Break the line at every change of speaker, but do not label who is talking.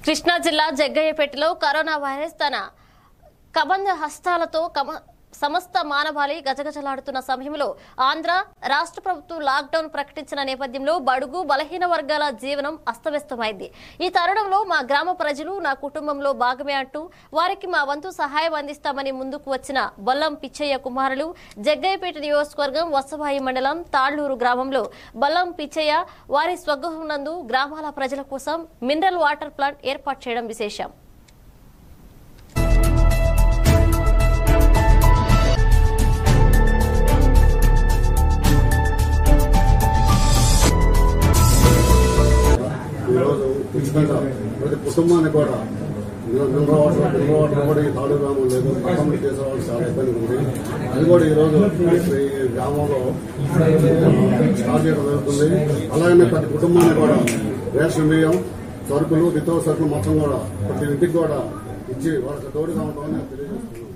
కృష్ణా జిల్లా జగ్గయ్యపేటలో corona virus తన కబంధ హస్తాలతో సమస్త మానవాళి గజగజలాడుతున్న సమయంలో ఆంధ్ర రాష్ట్ర ప్రభుత్వం లాక్డౌన్ ప్రకటించిన నేపథ్యంలో బడుగు బలహీన వర్గాల జీవనం అస్తవ్యస్తమైంది. ఈ తరుణంలో మా గ్రామ ప్రజలు నా కుటుంబంలో భాగమే అంటూ వారికి మా వంతు సహాయం అందిస్తామని ముందుకు వచ్చిన బొల్లం పిచ్చయ్య కుమారులు జగ్గయ్యపేట నియోజకవర్గం వసవాయి మండలం తాళ్లూరు గ్రామంలో బొల్లం పిచ్చయ్య వారి స్వగృహం నందు గ్రామాల ప్రజల కోసం మినరల్ వాటర్ ప్లాంట్ ఏర్పాటు చేయడం విశేషం.
ప్రతి కుటుంబాన్ని కూడా మినరల్ వాటర్ కూడా ఈ తాలూకు గ్రామం లేదు. గవర్నమెంట్ చేసే వాళ్ళు చాలా ఇబ్బంది ఉంది. అది కూడా ఈరోజు ఈ గ్రామంలో స్టార్ట్ చేయడం జరుగుతుంది. అలాగే ప్రతి కుటుంబాన్ని కూడా రేషన్ బియ్యం, సరుకులు, నిత్యావసర సరుకులు మొత్తం కూడా ప్రతి ఇంటికి కూడా ఇచ్చి వాళ్ళకి తోడుగా ఉంటామని తెలియజేస్తున్నాం.